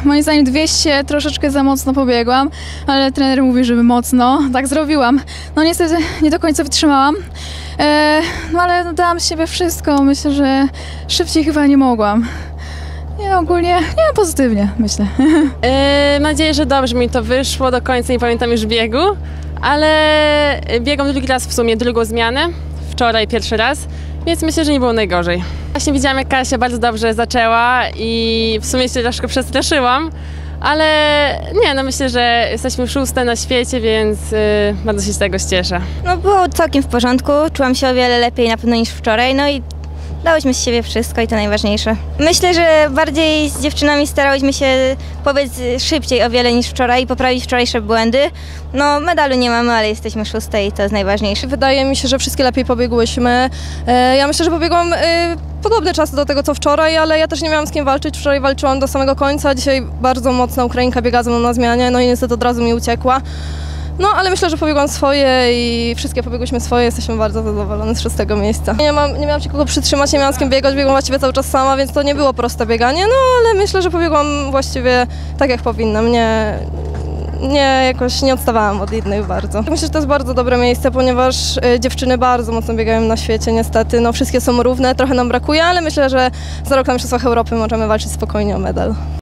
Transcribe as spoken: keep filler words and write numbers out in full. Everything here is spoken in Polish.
Moim zdaniem dwieście troszeczkę za mocno pobiegłam, ale trener mówi, żeby mocno. Tak zrobiłam. No niestety nie do końca wytrzymałam, e, no ale no, dałam z siebie wszystko. Myślę, że szybciej chyba nie mogłam. Nie, ogólnie nie, pozytywnie, myślę. E, mam nadzieję, że dobrze mi to wyszło. Do końca nie pamiętam już biegu, ale biegam drugi raz w sumie, drugą zmianę. Wczoraj pierwszy raz, więc myślę, że nie było najgorzej. Właśnie widziałam, jak Kasia bardzo dobrze zaczęła i w sumie się troszkę przestraszyłam, ale nie, no myślę, że jesteśmy szóste na świecie, więc yy, bardzo się z tego cieszę. No było całkiem w porządku, czułam się o wiele lepiej na pewno niż wczoraj, no i dałyśmy z siebie wszystko i to najważniejsze. Myślę, że bardziej z dziewczynami starałyśmy się pobiec szybciej o wiele niż wczoraj i poprawić wczorajsze błędy. No medalu nie mamy, ale jesteśmy szóste i to jest najważniejsze. Wydaje mi się, że wszystkie lepiej pobiegłyśmy. Ja myślę, że pobiegłam podobny czas do tego co wczoraj, ale ja też nie miałam z kim walczyć. Wczoraj walczyłam do samego końca, dzisiaj bardzo mocna Ukrainka biega ze mną na zmianie, no i niestety od razu mi uciekła. No, ale myślę, że pobiegłam swoje i wszystkie pobiegłyśmy swoje, jesteśmy bardzo zadowolone z szóstego miejsca. Nie, mam, nie miałam się kogo przytrzymać, nie miałam z kim biegać, biegłam właściwie cały czas sama, więc to nie było proste bieganie, no ale myślę, że pobiegłam właściwie tak jak powinnam, nie, nie jakoś nie odstawałam od innych bardzo. Myślę, że to jest bardzo dobre miejsce, ponieważ y, dziewczyny bardzo mocno biegają na świecie niestety, no wszystkie są równe, trochę nam brakuje, ale myślę, że za rok na Mistrzostwach Europy możemy walczyć spokojnie o medal.